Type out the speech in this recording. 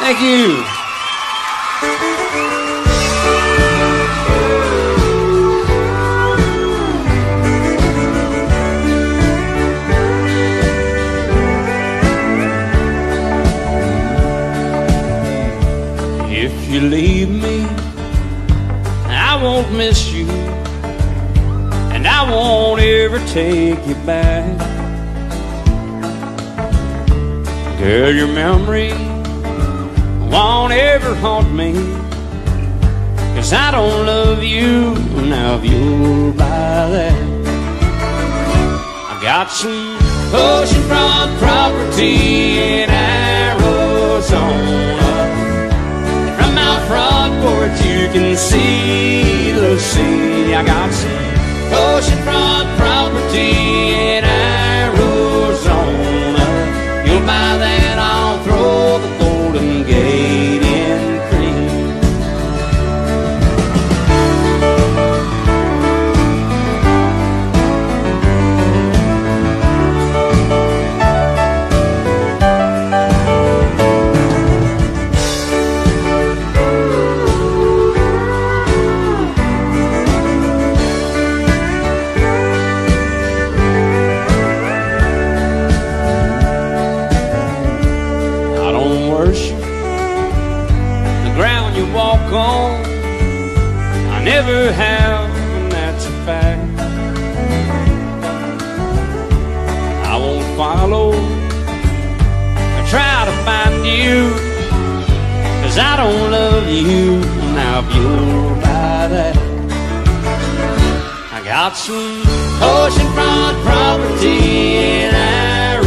Thank you. If you leave me, I won't miss you, and I won't ever take you back. Girl, your memory won't ever haunt me, 'cause I don't love you now if you'll buy that. I got some oceanfront property in Arizona. From my front porch you can see the sea. I got some oceanfront property in Arizona. You'll buy that, I'll throw the Golden Gate in cream. On. I never have, and that's a fact. I won't follow or try to find you, 'cause I don't love you now if you'll buy that. I got some oceanfront property in Arizona.